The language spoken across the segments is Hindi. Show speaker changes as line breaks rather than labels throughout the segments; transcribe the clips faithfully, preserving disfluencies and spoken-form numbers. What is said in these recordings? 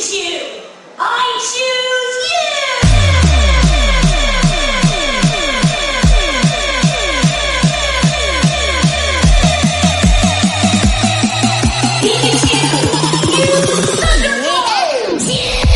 Pikachu! I choose you! Pikachu! Use Thunderbolt!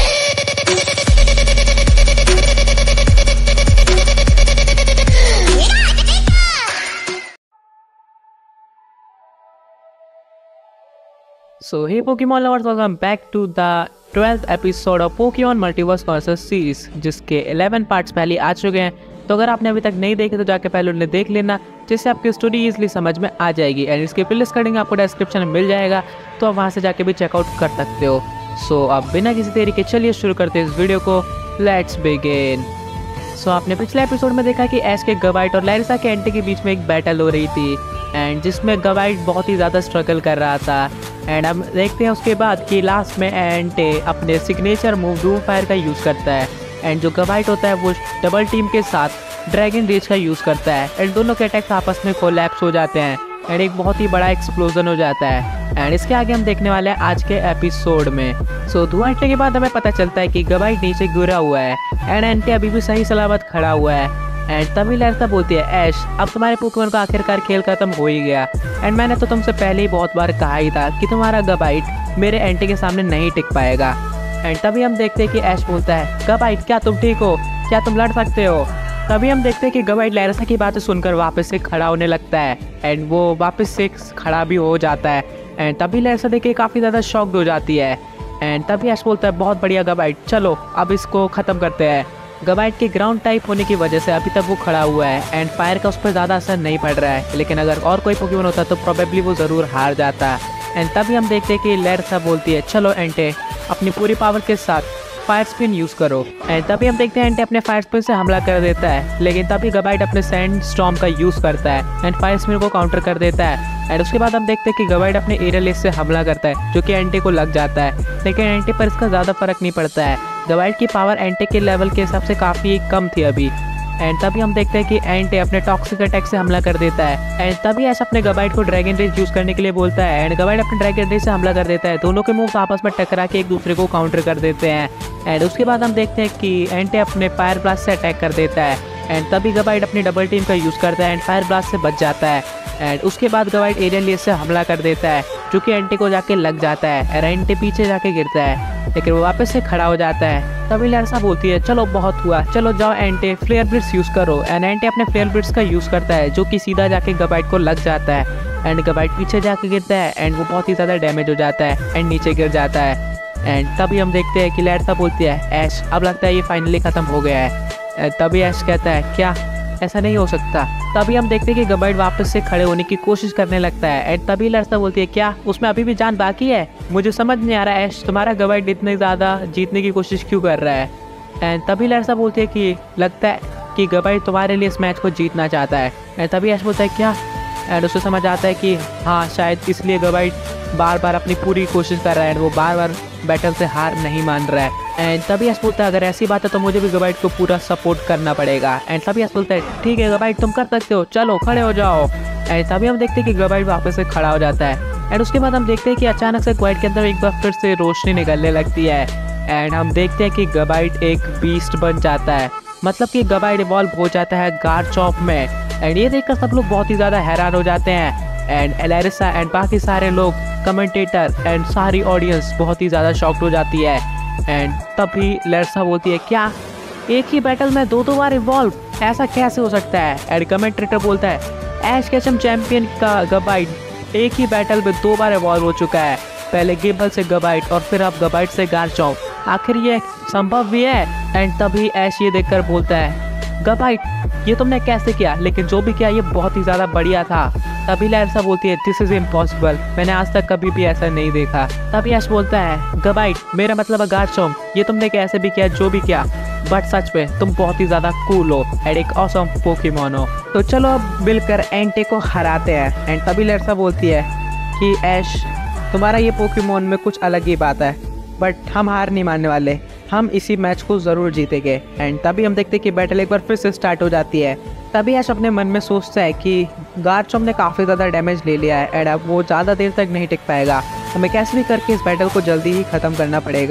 So hey Pokemon lovers, welcome back to the twelfth episode of Pokemon multiverse versus series, जिसके इलेवन पार्ट्स पहले आ चुके हैं। तो अगर आपने अभी तक नहीं देखे तो जाके पहले उन्हें देख लेना, जिससे आपकी स्टोरी इजीली समझ में आ जाएगी। एंड इसके प्लेलिस्ट का लिंक आपको डिस्क्रिप्शन में मिल जाएगा, तो आप वहाँ से जाके भी चेकआउट कर सकते हो। सो so, अब बिना किसी देरी के चलिए शुरू करते हैं इस वीडियो को। Let's begin. सो आपने पिछले एपिसोड में देखा कि ऐश के गवाइट और लैरिसा के एंटी के बीच में एक बैटल हो रही थी, एंड जिसमें गवाइट बहुत ही ज़्यादा स्ट्रगल कर रहा था। एंड हम देखते हैं उसके बाद कि लास्ट में एंटे अपने सिग्नेचर मूव डूम फायर का यूज़ करता है, एंड जो गवाइट होता है वो डबल टीम के साथ ड्रैगन रेज का यूज़ करता है। एंड दोनों के अटैक्स आपस में कोलैप्स हो जाते हैं, एंड एक बहुत ही बड़ा एक्सप्लोजन हो जाता है। एंड इसके आगे हम देखने वाले हैं आज के एपिसोड में। सो so, धुआं हटने के बाद हमें पता चलता है कि गवाइट नीचे गिरा हुआ है, एंड एंटे अभी भी सही सलामत खड़ा हुआ है। एंड तभी लैरिसा बोलती है, ऐश अब तुम्हारे पोकेमॉन का आखिरकार खेल खत्म हो ही गया। एंड मैंने तो तुमसे पहले ही बहुत बार कहा ही था कि तुम्हारा गवाइट मेरे एंटी के सामने नहीं टिक पाएगा। एंड तभी हम देखते हैं कि ऐश बोलता है, गवाइट क्या तुम ठीक हो? क्या तुम लड़ सकते हो? तभी हम देखते हैं कि गवाइट लैरिसा की बातें सुनकर वापस से खड़ा होने लगता है, एंड वो वापस से खड़ा भी हो जाता है। एंड तभी लैरिसा देख के काफ़ी ज़्यादा शॉक्ड हो जाती है। एंड तभी ऐश बोलता है, बहुत बढ़िया गवाइट, चलो अब इसको ख़त्म करते हैं। गवाइट के ग्राउंड टाइप होने की वजह से अभी तक वो खड़ा हुआ है, एंड फायर का उस पर ज़्यादा असर नहीं पड़ रहा है, लेकिन अगर और कोई पोकेमॉन होता तो प्रोबेबली वो ज़रूर हार जाता। एंड तभी हम देखते हैं कि लैरिसा बोलती है, चलो एंटे अपनी पूरी पावर के साथ फायर स्पिन यूज़ करो। एंड तभी हम देखते हैं एंटे अपने फायर स्पिन से हमला कर देता है, लेकिन तभी गवाइट अपने सैंड स्टॉर्म का यूज़ करता है एंड फायर स्पिन को काउंटर कर देता है। एंड उसके बाद हम देखते हैं कि गवाइट अपने एरियल एज से हमला करता है, जो कि एंटे को लग जाता है, लेकिन एंटे पर इसका ज़्यादा फर्क नहीं पड़ता है। गवाइट की पावर एंटे के लेवल के हिसाब से काफ़ी कम थी अभी। एंड तभी हम देखते हैं कि एंटे अपने टॉक्सिक अटैक से हमला कर देता है, एंड तभी ऐसा अपने गवाइट को ड्रैगन रेज यूज़ करने के लिए बोलता है, एंड गवाइट अपने ड्रैगन रेज से हमला कर देता है। दोनों के मूव्स आपस में टकरा के एक दूसरे को काउंटर कर देते हैं। एंड उसके बाद हम देखते हैं कि एंटे अपने फायर ब्लास्ट से अटैक कर देता है, एंड तभी गवाइट अपनी डबल टीम का यूज़ करता है एंड फायर ब्लास्ट से बच जाता है। एंड उसके बाद गवाइट एरियल लेस से हमला कर देता है, जो कि एंटे को जाके लग जाता है, और एंटे पीछे जाके गिरता है, लेकिन वो वापस से खड़ा हो जाता है। तभी लैरिसा बोलती है, चलो बहुत हुआ, चलो जाओ एंटे फ्लेयर ब्लिट्स यूज़ करो। एंड एंटे अपने फ्लेयर ब्लिट्स का यूज़ करता है, जो कि सीधा जाके गवाइट को लग जाता है, एंड गवाइट पीछे जाके गिरता है, एंड वो बहुत ही ज़्यादा डैमेज हो जाता है एंड नीचे गिर जाता है। एंड तभी हम देखते हैं कि लैरिसा बोलती है, ऐश अब लगता है ये फाइनली ख़त्म हो गया है। तभी ऐश कहता है, क्या ऐसा नहीं हो सकता? तभी हम देखते हैं कि गवाइट वापस से खड़े होने की कोशिश करने लगता है, एंड तभी लैरिसा बोलती है, क्या उसमें अभी भी जान बाकी है? मुझे समझ नहीं आ रहा है ऐश, तुम्हारा गवाइट इतने ज़्यादा जीतने की कोशिश क्यों कर रहा है? एंड तभी लैरिसा बोलती है कि लगता है कि गवाइट तुम्हारे लिए इस मैच को जीतना चाहता है। एंड तभी ऐश बोलता है, क्या? एंड उसे समझ आता है कि हाँ शायद इसलिए गवाइट बार बार अपनी पूरी कोशिश कर रहा है, एंड वो बार बार बैटल से हार नहीं मान रहा है। एंड तभी ऐश बोलता है, अगर ऐसी बात है तो मुझे भी गवाइट को पूरा सपोर्ट करना पड़ेगा। एंड तभी ऐश बोलता है, ठीक है गवाइट तुम कर सकते हो, चलो खड़े हो जाओ। एंड तभी हम देखते हैं कि गवाइट वापस से खड़ा हो जाता है, एंड उसके बाद हम देखते हैं कि अचानक से गवाइट के अंदर एक बार फिर से रोशनी निकलने लगती है, एंड हम देखते हैं कि गवाइट एक बीस्ट बन जाता है, मतलब कि गवाइट इवॉल्व हो जाता है गार्चॉफ में। एंड ये देखकर सब लोग बहुत ही ज़्यादा हैरान हो जाते हैं, एंड लैरिसा एंड बाकी सारे लोग, कमेंटेटर एंड सारी ऑडियंस बहुत ही ज़्यादा शॉक्ड हो जाती है। एंड तभी लैरिसा बोलती है, क्या एक ही बैटल में दो दो बार इवॉल्व, ऐसा कैसे हो सकता है? एंड कमेंटेटर बोलता है, ऐश केचम चैंपियन का गवाइट एक ही बैटल में दो बार इवॉल्व हो चुका है, पहले गिब्बल से गवाइट और फिर अब गवाइट से गार्चॉफ, आखिर ये संभव भी है? एंड तभी ऐश ये देखकर बोलता है, गवाइट ये तुमने कैसे किया? लेकिन जो भी किया ये बहुत ही ज़्यादा बढ़िया था। तभी लैरिसा बोलती है, दिस इज़ इम्पॉसिबल, मैंने आज तक कभी भी ऐसा नहीं देखा। तभी ऐश बोलता है, गवाइट मेरा मतलब है गार्चॉफ, ये तुमने कैसे भी किया, जो भी किया, बट सच में तुम बहुत ही ज़्यादा कूल हो एंड एक ऑसम पोकेमॉन हो, तो चलो अब मिलकर एंटे को हराते हैं। एंड तभी लैरिसा बोलती है कि ऐश तुम्हारा ये पोकेमॉन में कुछ अलग ही बात है, बट हम हार नहीं मानने वाले, हम इसी मैच को ज़रूर जीतेंगे। एंड तभी हम देखते हैं कि बैटल एक बार फिर से स्टार्ट हो जाती है। तभी ऐश अपने मन में सोचता है कि गार्चॉफ ने काफ़ी ज़्यादा डैमेज ले लिया है, एंड अब वो ज़्यादा देर तक नहीं टिक पाएगा, हमें कैसे भी करके इस बैटल को जल्दी ही ख़त्म करना पड़ेगा।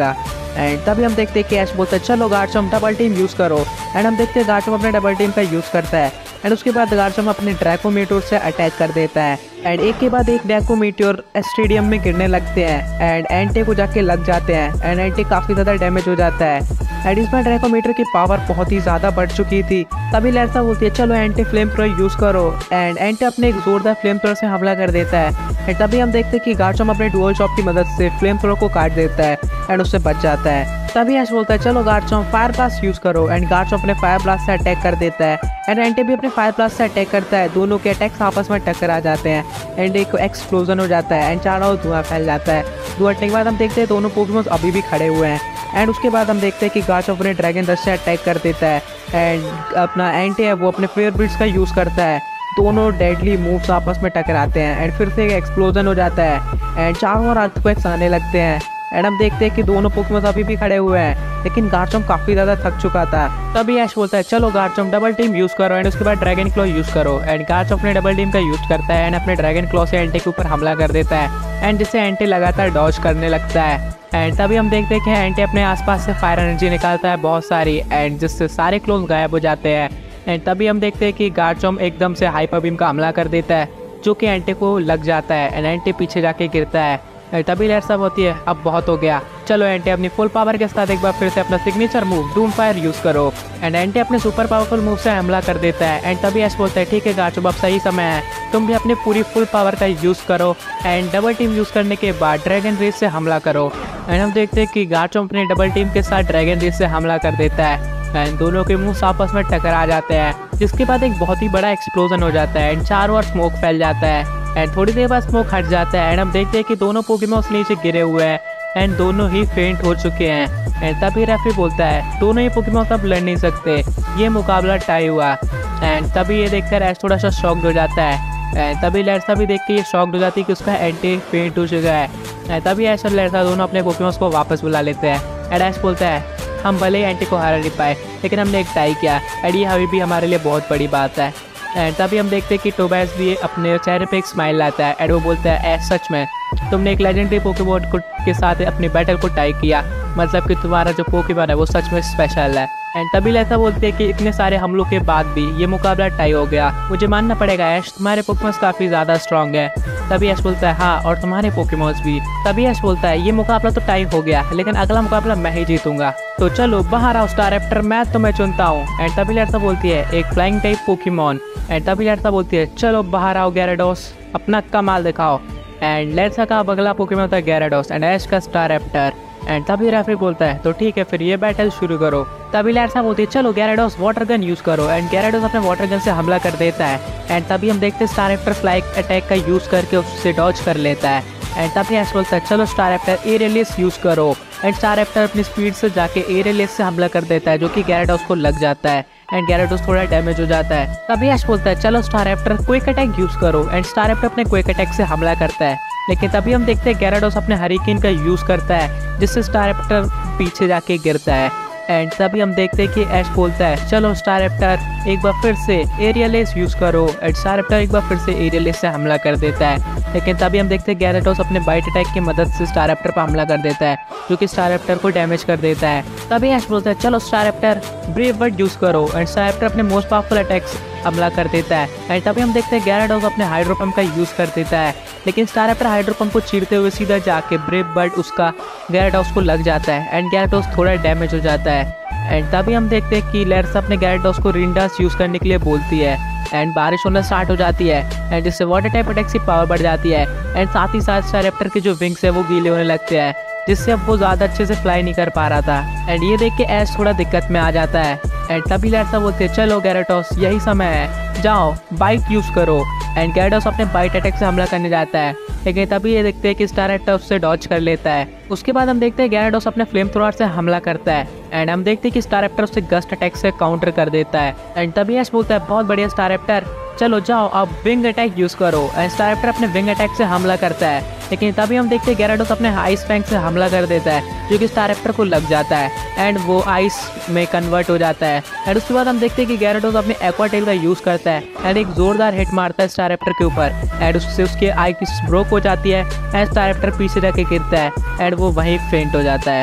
एंड तभी हम देखते हैं कि ऐश बोलता है चलो गार्चम डबल टीम यूज़ करो। एंड हम देखते हैं गार्चम अपने डबल टीम का यूज़ करता है। एंड उसके बाद गार्चम अपने ड्रैको मीटियोर से अटैक कर देता है। एंड एक के बाद एक ड्रैको मीटियोर स्टेडियम में गिरने लगते हैं एंड एंटे को जाके लग जाते हैं एंड एंटे काफ़ी ज़्यादा डैमेज हो जाता है। एंड इसमें ड्रैको मीटियोर की पावर बहुत ही ज़्यादा बढ़ चुकी थी। तभी लैरसा बोलती है चलो एंटी फ्लेम थ्रोअर यूज़ करो। एंड एंटे अपने एक जोरदार फ्लेम थ्रोअर से हमला कर देता है। एंड तभी हम देखते हैं कि गार्चम अपने डुअल शॉप की मदद से फ्लेम थ्रोअर को काट देता है एंड उससे बच जाता है। तभी ऐश बोलता है चलो गार्चम फायर ब्लास्ट यूज़ करो। एंड गार्चम अपने फायर ब्लास्ट से अटैक कर देता है एंड एंटे भी अपने फायर ब्लास्ट से अटैक करता है। दोनों के अटैक्स आपस में टकरा जाते हैं एंड एक एक्सप्लोजन हो जाता है एंड चारों धुआं फैल जाता है। धुआं हटने के बाद हम देखते हैं दोनों पोकेमॉन्स अभी भी खड़े हुए हैं। एंड उसके बाद हम देखते हैं कि गार्चम अपने ड्रैगन रश से अटैक कर देता है एंड अपना एंटे है वो अपने फेयर ब्रिड्स का यूज़ करता है। दोनों डेडली मूव्स आपस में टकराते हैं एंड फिर से एक एक्सप्लोजन हो जाता है एंड चारों ओर अर्थक्वेक्स आने लगते हैं। एंड हम देखते हैं कि दोनों पोकेमॉन्स अभी भी खड़े हुए हैं लेकिन गार्चम काफ़ी ज़्यादा थक चुका था। तभी ऐश बोलता है चलो गार्चम डबल टीम यूज़ करो एंड उसके बाद ड्रैगन क्लॉ यूज़ करो। एंड गार्चम अपने डबल टीम का यूज़ करता है एंड अपने ड्रैगन क्लॉ से एंटे के ऊपर हमला कर देता है एंड जिससे एंटे लगातार डॉज करने लगता है। एंड तभी हम देखते हैं कि एंटे अपने आसपास से फायर एनर्जी निकालता है बहुत सारी एंड जिससे सारे क्लोन्स गायब हो जाते हैं। एंड तभी हम देखते हैं कि गार्चम एकदम से हाइपर बीम का हमला कर देता है जो कि एंटे को लग जाता है एंड एंटे पीछे जाके गिरता है। तभी लैरसा होती है अब बहुत हो गया, चलो एंटे अपनी फुल पावर के साथ एक बार फिर से अपना signature move doom fire use करो। एंड एंटे अपने सुपर पावरफुल मूव से हमला कर देता है। एंड तभी ऐश बोलता है ठीक है गार्चम अब सही समय है, तुम भी अपनी पूरी फुल पावर का यूज़ करो एंड डबल टीम यूज़ करने के बाद ड्रैगन रेस से हमला करो। एंड हम देखते हैं कि गार्चम अपने डबल टीम के साथ ड्रैगन रेस से हमला कर देता है एंड दोनों के मुंह आपस में टकरा जाते हैं जिसके बाद एक बहुत ही बड़ा एक्सप्लोजन हो जाता है एंड चारों ओर स्मोक फैल जाता है एंड थोड़ी देर बाद स्मोक हट जाता है एंड हम देखते हैं कि दोनों पोकेमॉन्स नीचे गिरे हुए हैं एंड दोनों ही फेंट हो चुके हैं। एंड तभी रेफरी बोलता है दोनों ही पोकेमॉन्स अब लड़ नहीं सकते, ये मुकाबला टाई हुआ। एंड तभी ये देखकर ऐश थोड़ा सा शॉक्ड हो जाता है एंड तभी लैरसा भी देख के ये शॉक्ड हो जाती है कि उसका एंटी फेंट हो चुका है। एंड तभी ऐश और लैरसा दोनों अपने पोकेमॉन्स को वापस बुला लेते हैं एंड ऐश बोलता है हम भले ही एंटी को हरा नहीं पाए लेकिन हमने एक टाई किया एंड ये अभी भी हमारे लिए बहुत बड़ी बात है। एंड तभी हम देखते हैं कि टोबैस भी अपने चेहरे पे एक स्माइल लाता है एंड वो बोलता है ऐ सच में तुमने एक लेजेंडरी पोकेमॉन को के साथ अपनी बैटल को टाई किया, मतलब कि तुम्हारा जो पोकेमॉन है वो सच में स्पेशल है। एंड तभी लैरसा बोलते हैं कि इतने सारे हमलों के बाद भी ये मुकाबला टाई हो गया, मुझे मानना पड़ेगा ऐश तुम्हारे पोकेमॉन्स काफ़ी ज़्यादा स्ट्रॉन्ग है। तभी ऐश बोलता है हाँ और तुम्हारे पोकेमॉन्स भी। तभी ऐश बोलता है ये मुकाबला तो टाई हो गया लेकिन अगला मुकाबला मैं ही जीतूंगा, तो चलो बाहर आओ स्टारएप्टर, मैं तुम्हें चुनता हूँ। एंड तभी लैरसा बोलती है एक फ्लाइंग टाइप पोकेमॉन। एंड तभी लैरसा बोलती है चलो बाहर आओ gyarados, अपना कमाल दिखाओ। एंड लैरसा का अब अगला पोकेमॉन होता है gyarados एंड ऐश का स्टारएप्टर। एंड तभी रेफरी बोलता है तो ठीक है फिर ये बैटल शुरू करो। तभी लैरसा बोलती है चलो gyarados वाटर गन यूज़ करो। एंड gyarados अपने वाटर गन से हमला कर देता है एंड तभी हम देखते हैं स्टारएप्टर फ्लाई अटैक का यूज़ करके उससे डॉज कर लेता है। एंड तभी ऐश बोलता है चलो स्टारएप्टर एयर रेस यूज़ करो। एंड स्टारएप्टर अपनी स्पीड से जाके एयर रेस से हमला कर देता है जो कि gyarados को लग जाता है एंड gyarados थोड़ा डैमेज हो जाता है। तभी ऐश बोलता है चलो स्टारएप्टर क्विक अटैक यूज़ करो। एंड स्टारएप्टर अपने क्विक अटैक से हमला करता है लेकिन तभी हम देखते हैं gyarados अपने हरिकेन का यूज़ करता है जिससे स्टारएप्टर पीछे जाके गिरता है। एंड तभी हम देखते हैं कि ऐश बोलता है चलो स्टारएप्टर एक बार फिर से एरियल रेस यूज़ करो। एंड स्टारएप्टर एक बार फिर से एरियल रेस से हमला कर देता है लेकिन तभी हम देखते हैं gyarados अपने बाइट अटैक की मदद से स्टारएप्टर पर हमला कर देता है जो कि स्टारएप्टर को डैमेज कर देता है। तभी ऐश बोलता है चलो स्टारएप्टर ब्रेव वर्ड यूज़ करो। एंड स्टारएप्टर अपने मोस्ट पावरफुल अटैक्स हमला कर देता है। एंड तभी हम देखते हैं gyarados अपने हाइड्रो पंप का यूज़ कर देता है लेकिन स्टारएप्टर हाइड्रो पंप को चीरते हुए सीधा जाके ब्रेव बर्ड उसका gyarados को लग जाता है एंड gyarados थोड़ा डैमेज हो जाता है। एंड तभी हम देखते हैं कि लैरसा अपने gyarados को रिंडास यूज़ करने के लिए बोलती है एंड बारिश होना स्टार्ट हो जाती है एंड जिससे वाटर टाइप अटैक्स की पावर बढ़ जाती है एंड साथ ही साथ स्टारएप्टर के जो विंग्स है वो गीले होने लगते हैं जिससे अब वो ज़्यादा अच्छे से फ्लाई नहीं कर पा रहा था। एंड ये देख के ऐश थोड़ा दिक्कत में आ जाता है एंड तभी लैरसा बोलते हैं चलो gyarados यही समय है, जाओ बाइट यूज़ करो। एंड gyarados अपने बाइट अटैक से हमला करने जाता है लेकिन तभी ये देखते हैं कि स्टारएप्टर उससे डॉज कर लेता है। उसके बाद हम देखते हैं gyarados अपने फ्लेम थ्रोअर से हमला करता है एंड हम देखते हैं कि स्टारएप्टर उससे गस्ट अटैक से काउंटर कर देता है। एंड तभी ऐश बोलता है बहुत बढ़िया स्टारएप्टर, चलो जाओ अब विंग अटैक यूज़ करो। एंड स्टारएप्टर अपने विंग अटैक से हमला करता है लेकिन तभी हम देखते हैं gyarados अपने आइस फैंग से हमला कर देता है जो कि स्टारएप्टर को लग जाता है एंड वो आइस में कन्वर्ट हो जाता है। एंड उसके बाद हम देखते हैं कि gyarados अपने एक्वा टेल का यूज़ करता है एंड एक जोरदार हिट मारता है स्टारएप्टर के ऊपर एंड उससे उसके आइस ब्रोक हो जाती है एंड स्टारएप्टर पीछे जाके गिरता है एंड वो वहीं फेंट हो जाता है।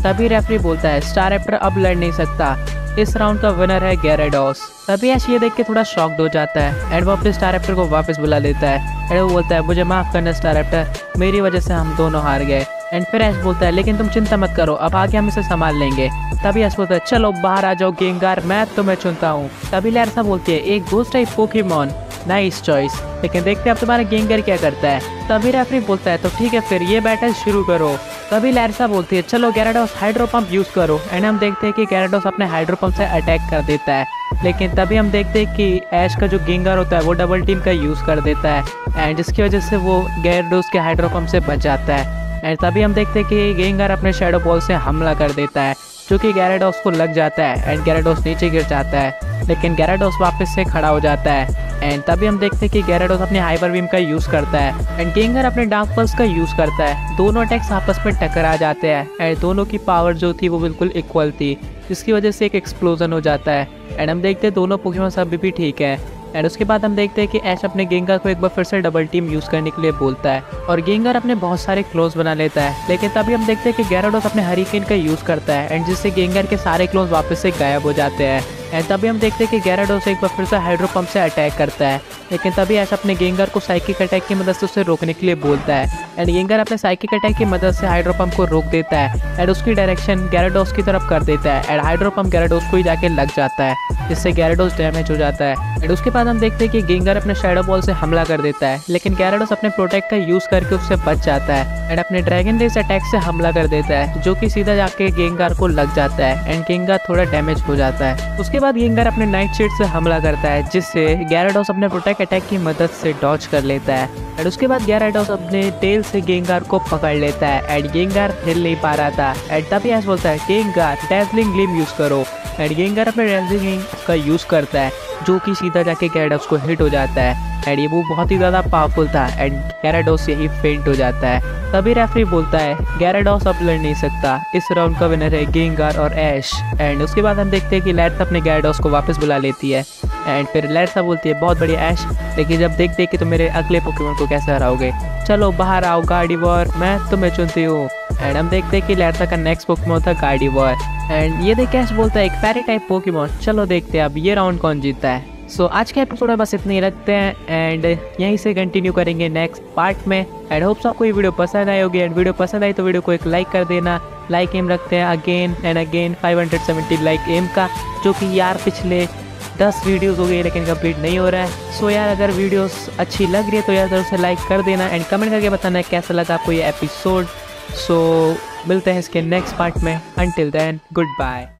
तभी रेफरी बोलता है स्टार रैप्टर अब लड़ नहीं सकता, इस राउंड का विनर है गैराडोस। तभी ऐश ये देख के थोड़ा शॉक्ड हो जाता है एंड वो अपने स्टार रैप्टर को वापस बुला लेता है एंड वो बोलता है मुझे माफ करना स्टार रैप्टर, मेरी वजह से हम दोनों हार गए। एंड फिर ऐश बोलता है लेकिन तुम चिंता मत करो, अब आगे हम इसे संभाल लेंगे। तभी ऐश बोलता है चलो बाहर आ जाओ गेंगार, मैं तुम्हें चुनता हूँ। तभी लैरसा बोलती है एक ghost type Pokemon, nice choice, लेकिन देखते हैं अब तुम्हारा गेंगर क्या करता है। तभी रेफरी बोलता है तो ठीक है फिर ये बैटल शुरू करो। तभी लैरसा बोलती है चलो गैराडोस हाइड्रो पंप यूज करो एंड हम देखते हैं कि गैराडोस अपने हाइड्रो पंप से अटैक कर देता है। लेकिन तभी हम देखते हैं कि ऐश का जो गेंगर होता है वो डबल टीम का यूज कर देता है एंड जिसकी वजह से वो गैराडोस के हाइड्रो पंप से बच जाता है। एंड तभी हम देखते हैं कि गेंगर अपने शैडो बॉल से हमला कर देता है जो कि गैराडोस को लग जाता है एंड गैराडोस नीचे गिर जाता है, लेकिन गैराडोस वापस से खड़ा हो जाता है। एंड तभी हम देखते हैं कि गैराडोस अपने हाइपर बीम का यूज करता है एंड गेंगर अपने डार्क पल्स का यूज करता है। दोनों अटैक्स आपस में टकरा जाते हैं एंड दोनों की पावर जो थी वो बिल्कुल इक्वल थी, जिसकी वजह से एक एक्सप्लोजन हो जाता है एंड हम देखते हैं दोनों पोकेमॉन अभी भी ठीक है। एंड उसके बाद हम देखते हैं कि ऐश अपने गेंगर को एक बार फिर से डबल टीम यूज करने के लिए बोलता है और गेंगर अपने बहुत सारे क्लोन्स बना लेता है। लेकिन तभी हम देखते हैं कि गैराडोस अपने हरिकेन का यूज करता है एंड जिससे गेंगर के सारे क्लोन्स वापस से गायब हो जाते हैं। एंड तभी हम देखते हैं कि गैराडोस एक बार फिर से हाइड्रो पंप से अटैक करता है, लेकिन तभी ऐश अपने गेंगर को साइकिक अटैक की मदद से उसे रोकने के लिए बोलता है एंड गेंगर अपने साइकिक अटैक की मदद से हाइड्रो पंप को रोक देता है एंड उसकी डायरेक्शन गैराडोस की तरफ कर देता है एंड हाइड्रो पंप गैराडोस को ही जाके लग जाता है, जिससे गैराडोस डैमेज हो जाता है। एंड उसके बाद हम देखते हैं कि गेंगर अपने शैडो बॉल से हमला कर देता है, लेकिन गैराडोस अपने प्रोटेक्ट का यूज करके उससे बच जाता है एंड अपने ड्रैगन रेस अटैक से हमला कर देता है जो कि सीधा जाके गेंगार को लग जाता है एंड गेंगार थोड़ा डैमेज हो जाता है। उसके बाद गेंगार अपने नाइट शील्ड से हमला करता है, जिससे गैराडोस अपने प्रोटेक्ट अटैक की मदद से डॉज कर लेता है एंड उसके बाद गैराडोस अपने टेल से गेंगार को पकड़ लेता है एंड गेंगार हिल नहीं पा रहा था एंड तभी ऐश बोलता है गेंगार डैज़लिंग ग्लिम यूज करो एंड गेंगार अपने डैज़लिंग का यूज करता है जो कि सीधा जाके गैराडोस को हिट हो जाता है एंड ये वो बहुत ही ज़्यादा पावरफुल था एंड गैराडोस यही फेंट हो जाता है। तभी रेफरी बोलता है गैराडोस अब लड़ नहीं सकता, इस राउंड का विनर है गेंगार और ऐश। एंड उसके बाद हम देखते हैं कि लैरसा अपने गैराडोस को वापस बुला लेती है एंड फिर लैरसा बोलती है बहुत बढ़िया ऐश, लेकिन जब देख देख के तो मेरे अगले पोकेमॉन को कैसे हराओगे, चलो बाहर आओ गार्डीवॉर, मैं तुम्हें चुनती हूँ। एंड हम देखते हैं कि लैरसा का नेक्स्ट पोकेमॉन था गार्डीवॉर एंड ये देख ऐश बोलता है एक फेरी टाइप पोकेमॉन, चलो देखते हैं अब ये राउंड कौन जीतता है। सो so, आज के एपिसोड में बस इतने ही रखते हैं एंड यहीं से कंटिन्यू करेंगे नेक्स्ट पार्ट में। एंड होप्स आपको ये वीडियो पसंद आई होगी एंड वीडियो पसंद आई तो वीडियो को एक लाइक कर देना। लाइक एम रखते हैं again and again five hundred seventy like aim का, जो कि यार पिछले दस वीडियोस हो गई लेकिन कंप्लीट नहीं हो रहा है। सो so, यार अगर वीडियोस अच्छी लग रही है तो यार ज़रूर से लाइक कर देना एंड कमेंट करके बताना कैसा लगा आपको ये एपिसोड। सो so, मिलते हैं इसके नेक्स्ट पार्ट में, अंटिल देन गुड बाय।